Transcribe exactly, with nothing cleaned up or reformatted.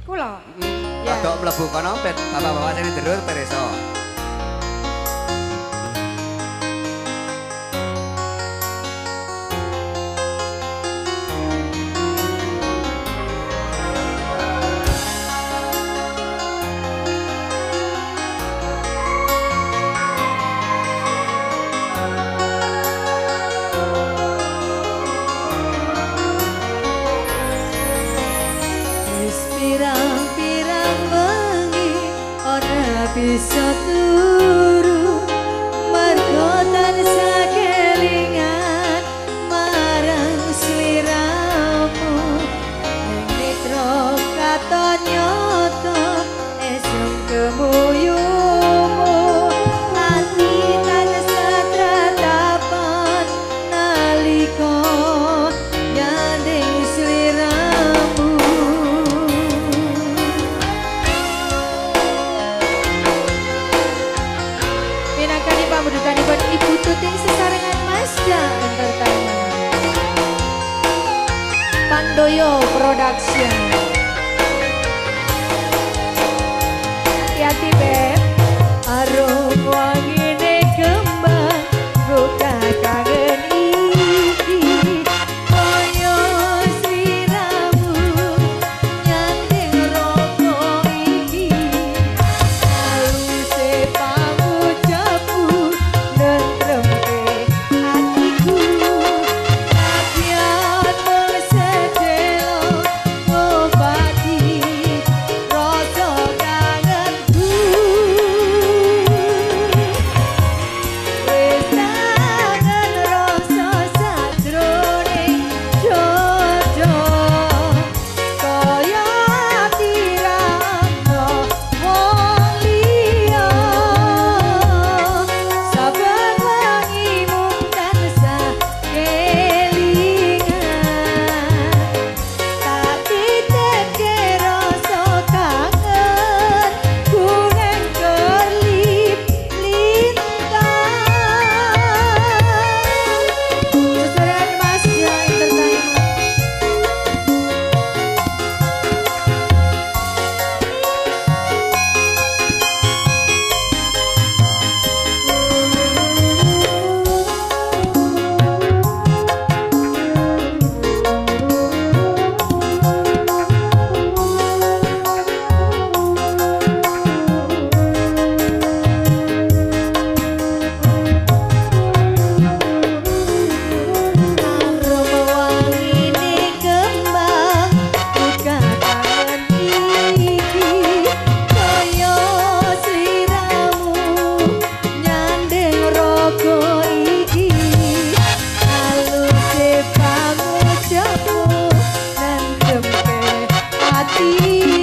Kula. Heeh. Rodok mlebu kono bet bapak-bapak sing nderur perso. Bisa turu mergo tansah kelingan marang sliramu ning mitra katon nyoto esem kemuyumu ati tansah tratapan nalika nyanding sliramu. Pambudukanipun Ibu Tuting sesarengan Mazda Entertainment Pandoyo Production. Hati-hati Beb. Arum wangine kembang buka kangen iki koyo sliramu nyanding rokok iki aluse pangucapmu nentremke hatiku kabiat bersedelo ngobati rasa kangenku. Wis kangen rasa sajroning jojo kaya dirangno wong liya saben wengi mung tansah kelingan tak titipke rasa kangen kuning kerlip lintang. Sesarengan Mazda Entertainment. Arum wangine kembang buka kangen iki kaya sliramu nyanding rokok iki aluse pangucapmu nentremke hati.